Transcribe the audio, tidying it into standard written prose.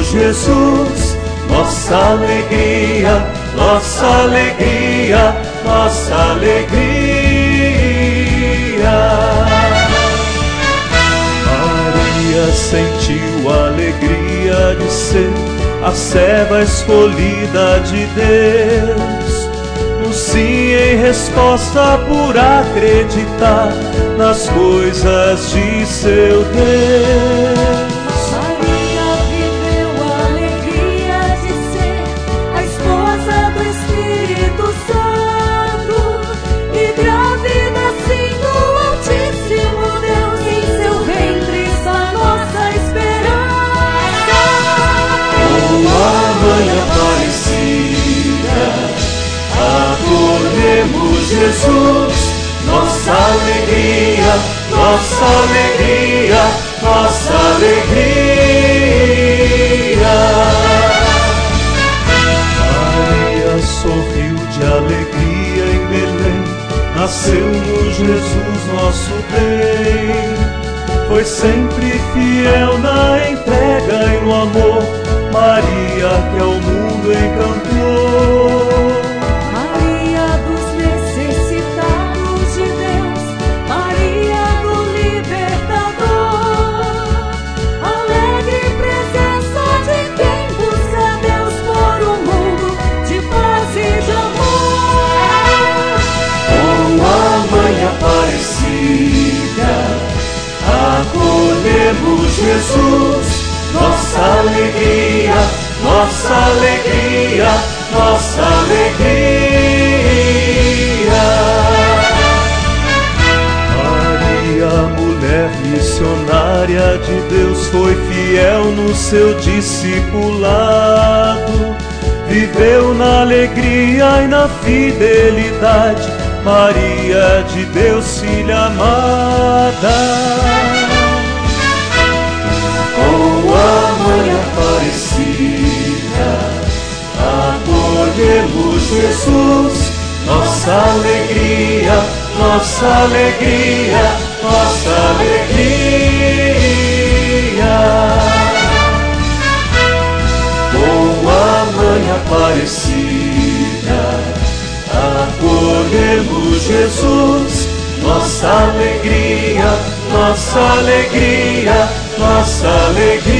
Jesus, nossa alegria, nossa alegria, nossa alegria. Maria sentiu a alegria de ser a serva escolhida de Deus, no sim em resposta por acreditar nas coisas de seu Deus. Maria viveu a alegria de ser a esposa do Espírito Santo e grávida assim do Altíssimo Deus, em seu ventre está nossa esperança. Uma mãe aparecida, acolhemos Jesus, nossa alegria, nossa alegria, nossa alegria. Maria sorriu de alegria em Belém, nasceu-nos Jesus nosso bem. Foi sempre fiel na entrega e no amor, Maria que ao mundo encantou. Maria dos necessitados de Deus, Maria do libertador, alegre presença de quem busca Deus por um mundo de paz e de amor. Com a mãe aparecida, acolhemos Jesus, nossa alegria, nossa alegria, nossa alegria. Maria, mulher missionária de Deus, foi fiel no seu discipulado, viveu na alegria e na fidelidade, Maria de Deus, filha amada. Com a mãe aparecida, acolhemos Jesus, nossa alegria, nossa alegria, nossa alegria. Com a mãe aparecida, acolhemos Jesus, nossa alegria, nossa alegria, nossa alegria.